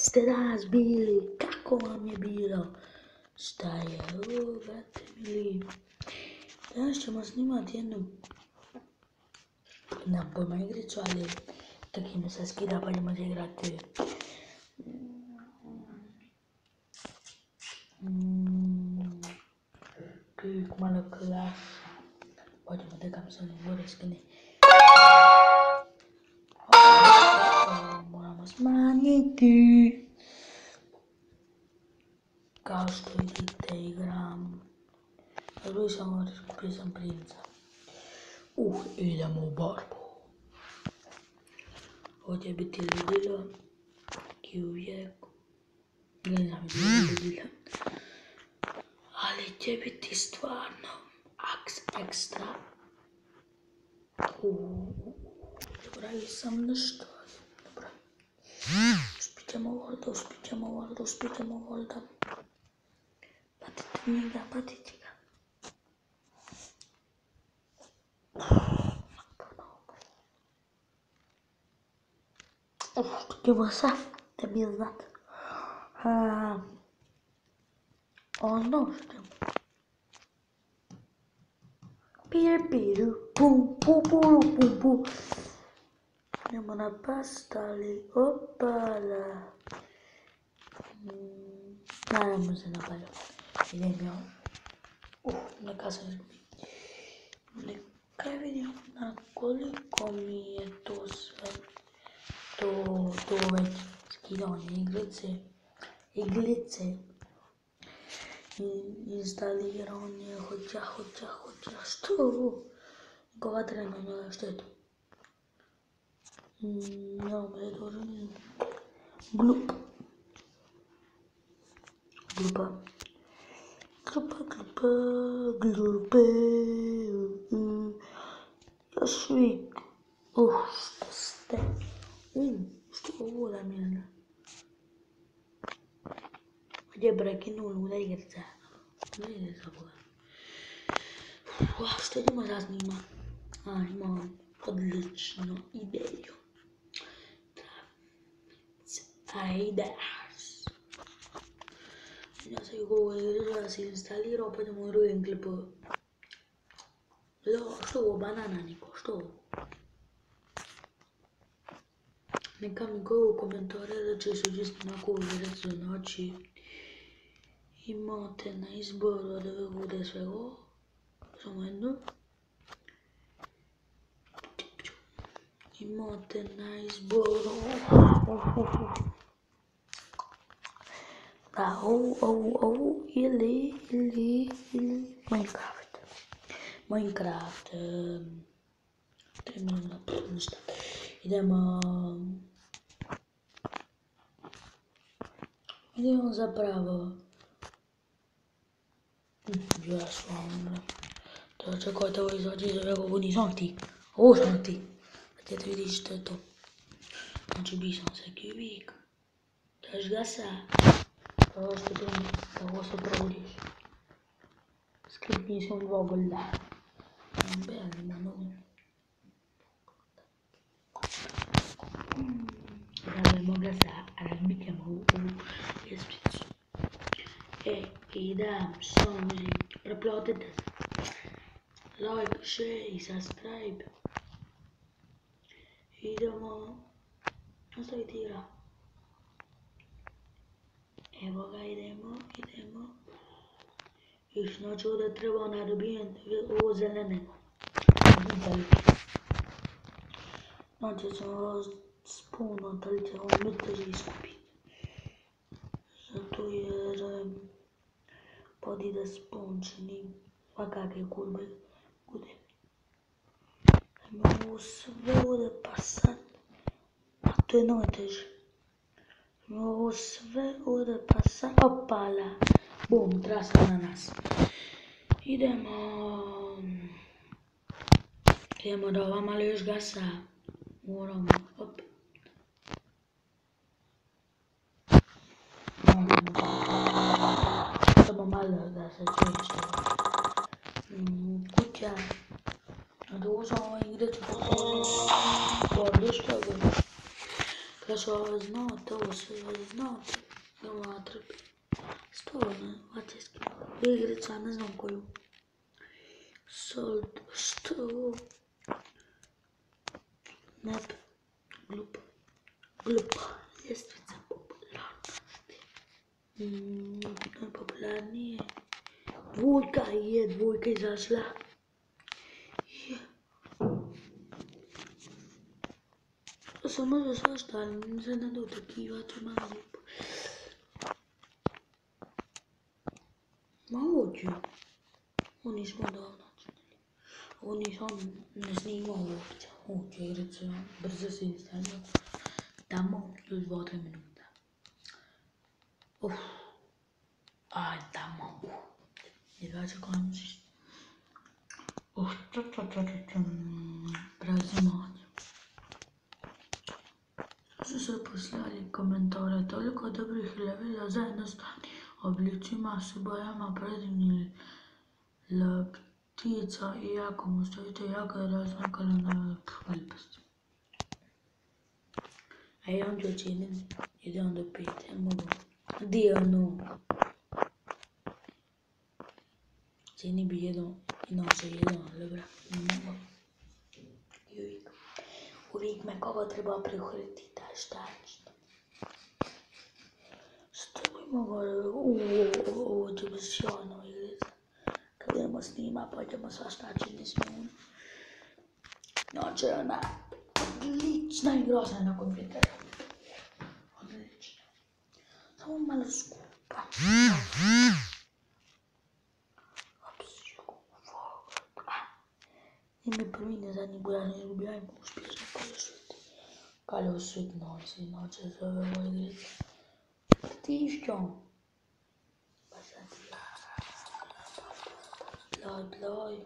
ste danas bili? Kako vam je bilo? Šta je? Brate mili. Danas ćemo snimati jednu, nemam pojma igricu, ali tako mi se skida pa ćemo igrati. Klik malo klasa. Pođemo da mi se ono gore skine. Moramo smanjiti. Kao što vidite igram. Razbili sam skupio sam princa. Idemo u borbu. Ovo će biti ludilo. I uvijek. Ne znam ludilo. Ali će biti stvarno ekstra. Zaboravio sam nešto. Dobro. Uspićemo Volda. Patite njega, patite ga. Idemo sad, da mi znate. Ono što piru, pum, pum, pum, pum, pum. Idemo napastali, opala. Naravno se napalio. Idem ja. Neka sam izgubio. Neka vidim na koliko mi je to sve. To već skidanje iglice. Instaliranje, hoća, što je ovo? Neka vatrena na štetu. Ja me je dobro ne znam. Glupa. Još uvijek. Što ste? Što je ovo da mi ne? Gdje je prekinuo luda igrica? Ne ide za Boga. Što idemo da snima? Imam odličnu ideju. Ajde. Ja sam ovo da se instalirao, pa idemo u drugim klipu. Što ovo, banana niko, što ovo? Neka mi koji u komentare da će se čisto onako uvjeriti, znači imate na izboru da bude sve ovo. Samo jedno. Imate na izboru da ovu ili Minecraft. Minecraft. 3 minuta, ništa. Idemo zapravo. Ja sam. To čekajte, ovo izađe za vega, ovo nisam ti. Ovo sam ti. Da ti vidiš što je to. Znači bi sam se uvijek. Daš gasa. Ovo što ti ovo se provodiš. Skripni sam 2 golda. Beli na nogu. Idemo gasa, razbitjamo ovu ljestvicu. Idem sam preplatite se. Like, share i subscribe. Idemo nastaviti igra. Evo ga, idemo. I znači ovdje treba nadobijem ovo zelenego. Znači ćemo spuno, da li će ovo mrteži iskupiti. Zato jer podi da spon čini svakakve kurbe bude. Ovo sve ovdje pasat, a to je najteže. Ovo sve ovdje pasat, opala, bum, trasa na nas. Idemo da ova malo još gasa, moramo, op. Samo malo da se čeče. Kuća. Da uzam ovaj igricu, što je. Хорошо знал, того, что я знал. Ну ладно. Стороны, латинский. Играться, не знаю кою. Солд, что? Мэп, глупо. Глупо. Лестница популярности. Популярнее. Двойка зашла. Сама заслаждали, не знаю, такие вот мамы. Молодцы. Oni smo davno činili. Oni sam ne snimao uopće. Uopće igricu, brzo se instalio. Tamo do 2-3 minuta. Aj, tamo. Jedva čekam se. Preuzimanje. Su se poslali komentare toliko dobrih levela za jednostavni oblicima s bojama predivnih ptica i ako mu stavite jako raznakale na velikosti. A ja onda ocijenim, ide onda 5, ja mogu. Di ono? Cijeni bi jedan, inače jedan, dobra, ne mogu. I uvijek me koga treba prihvatiti, da šta nešto. Što bi mogao, ovo će biti sjajno igrica. Kad idemo snima, pa idemo svašta čini snimati. Znači, ona odlična igra sam na kompjuteru. Odlična. Samo malo skupa. I mi prvi ne zadnji buda ne izgubljajmo uspješno Kalju Svet noći, inače zove ovo igrica. Tišćom. Pa sad ploj.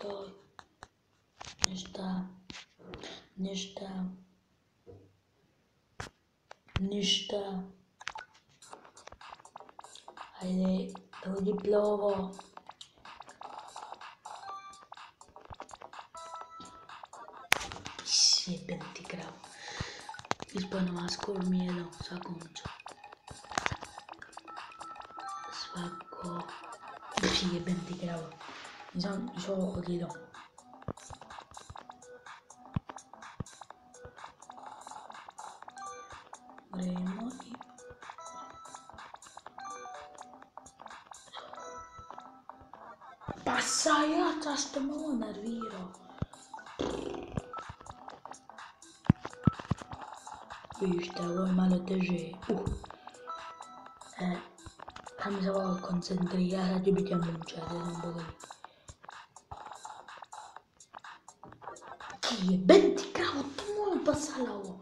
Ništa. Ajde, dođi plovo. Jebem ti krav. Ispojno skoro mi je dao svakom ču. Jebem ti krav. Nisam išao odgledao. Gremo i... Pa sajaca što me ovo nervirao. Vište, ovo je malo teže. Kad mi se ovo koncentrira, sad će biti ja muča, da znam boga. Jebem ti kravo, to moja pasala ovo.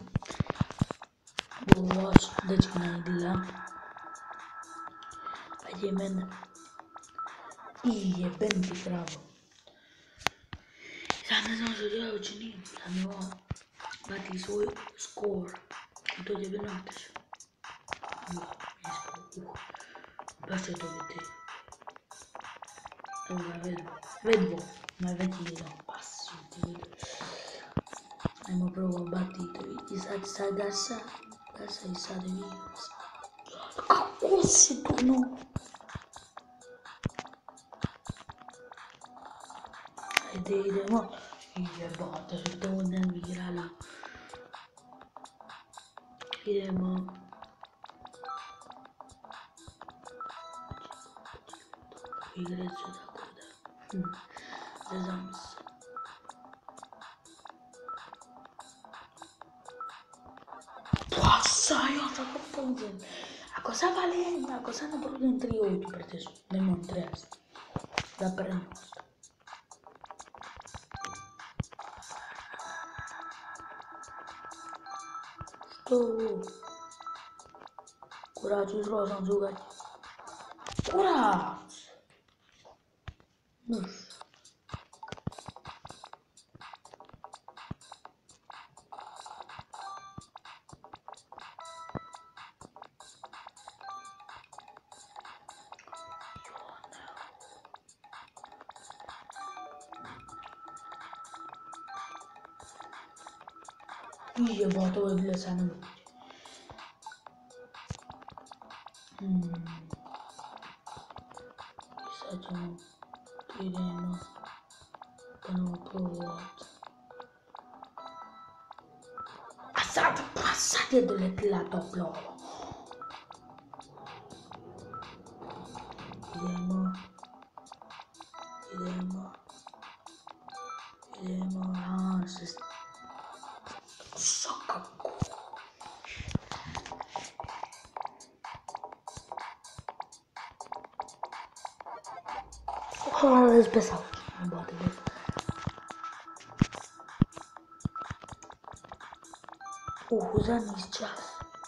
Ovo, dečko ne gleda. Ajde mene. Jebem ti kravo. Sad ne znam što ja učinim. Sad mi ovo bati svoj skor. I to će biti nateže. Baš će to biti. Evo ga vedbo. Najveći jedan pas. Ajmo prvo bati to i sad gasa i sad virus. Kako si to no? Ajde idemo. Jebate se to nervirala. Idemo. Igricu tako da. Ne znam se. Ja tako pođem. Ako sam valen, ako sam ne prođem 3 8 pretežu, nemam 30. Da prenost. Što? Kurac, uzrao sam zugać. Kurac! Nuš. Jebate, ovo je bilo sa mnom. Sad ćemo, idemo ponovo probovat. A sad je doletila toplo. Idemo, Sakako. Oh, das ist besser. Warte. Usa час.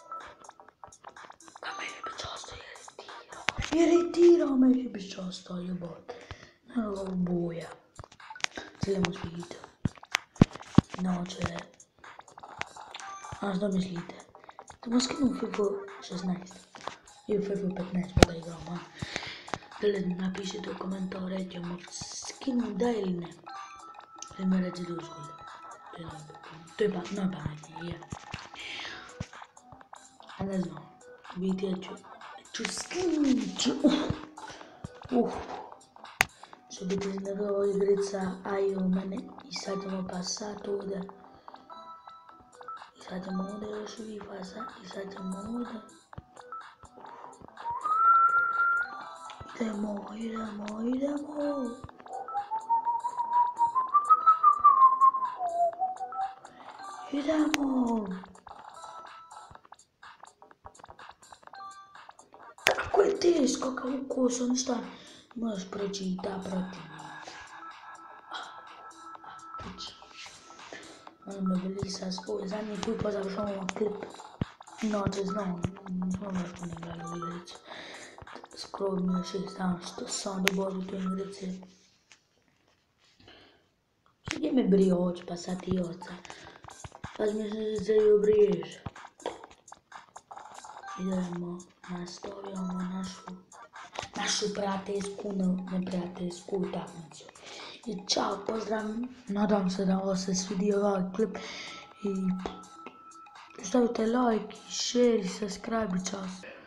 A me je často je ritira, a me je často jebate. Evo boja. Cijelimo spigite. Noće. A što mislite? Tamo skinu FIFA 16. Ili FIFA 15 pa da igramo. Napišite u komentare, ćemo skinu da ili ne. Ili me recite uzgode. To je najpametnije, je. A ne znam, biti ja ću skinuti. Će biti nova igrica, a i u mene. I sad ćemo pasat ovdje. I sad ćemo ovdje još uvijek pasat. I sad ćemo ovdje. Idemo. Kako je teško, kako sam šta možeš preći i ta protiv. Ono me bili sa svoj zadnji put pa završavamo klip. Inače znam da ne gledali igricu. Skoro mi je 6 dana što sam doborio tu igrice. Gdje me brioć pa sad i oca. Sad mi se obriješ. Idemo, nastavljamo našu prijateljsku, neprijateljsku utakmicu. I čao, pozdrav, nadam se da vam se svidio ovaj klip i stavite like, share i subscribe, čao.